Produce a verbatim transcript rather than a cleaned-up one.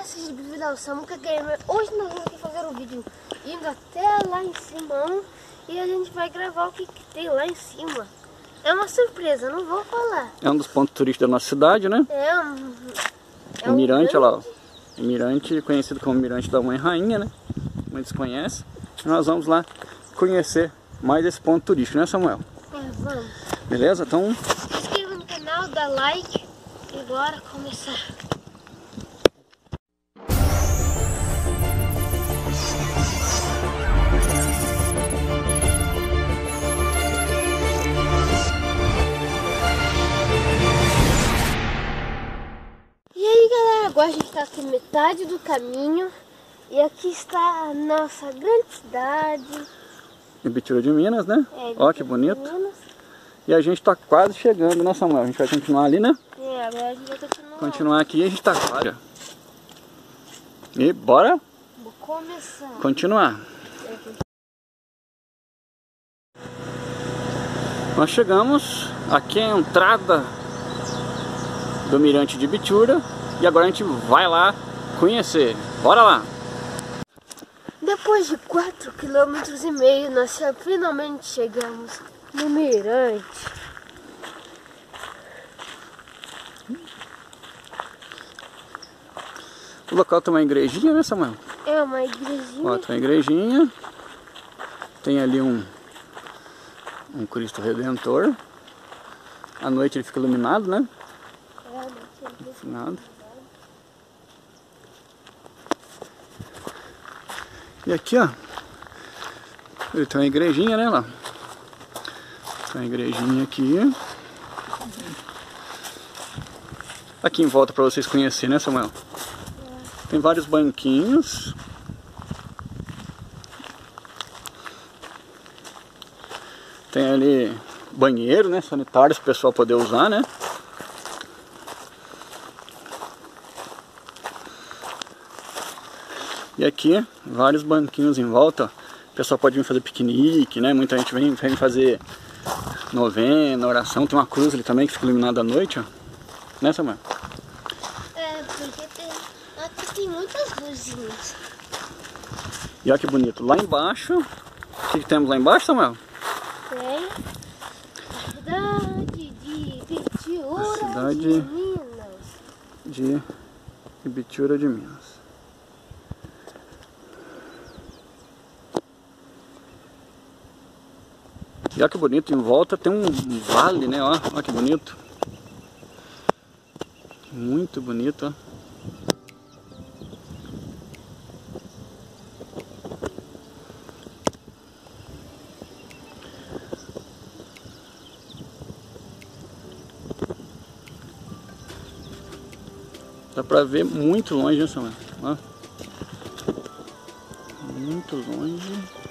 seja bem-vindo ao Samuca Gamer. Hoje nós vamos aqui fazer um vídeo indo até lá em cima e a gente vai gravar o que, que tem lá em cima. É uma surpresa, não vou falar. É um dos pontos turísticos da nossa cidade, né? É um... É o um mirante, grande... olha lá. O mirante, conhecido como Mirante da Mãe Rainha, né? Muitos conhecem. Nós vamos lá conhecer mais esse ponto turístico, né, Samuel? É, vamos. Beleza? Então... Se inscreva no canal, dá like e bora começar. E aí, galera, agora a gente está aqui metade do caminho e aqui está a nossa grande cidade. Ibiturã de Minas, né? É, Ó, que bonito. Minas. E a gente tá quase chegando, né, Samuel? A gente vai continuar ali, né? É, agora a gente vai continuar. Continuar aqui e a gente tá quase. E bora Vou começar. continuar. Nós chegamos aqui é a entrada do Mirante de Ibiturã e agora a gente vai lá conhecer. Bora lá! Depois de quatro quilômetros e meio, nós finalmente chegamos no mirante. O local tem uma igrejinha, né, Samuel? É uma igrejinha. Ó, tem uma igrejinha. Tem ali um, um Cristo Redentor. À noite ele fica iluminado, né? É, não tinha Iluminado. E aqui, ó, ele tem uma igrejinha, né, lá. Tem uma igrejinha aqui. Aqui em volta para vocês conhecerem, né, Samuel? É. Tem vários banquinhos. Tem ali banheiro, né, sanitários para o pessoal poder usar, né? E aqui, vários banquinhos em volta. O pessoal pode vir fazer piquenique, né? Muita gente vem, vem fazer novena, oração. Tem uma cruz ali também que fica iluminada à noite, ó. Né, Samuel? É, porque tem, aqui tem muitas luzinhas. E olha que bonito. Lá embaixo, o que, que temos lá embaixo, Samuel? Tem a cidade de Ibiturã cidade de Minas. De Ibiturã de Minas. E olha que bonito, em volta tem um vale, né? Ó, olha que bonito. Muito bonito, ó. Dá pra ver muito longe, né, Samuel? Ó. Muito longe.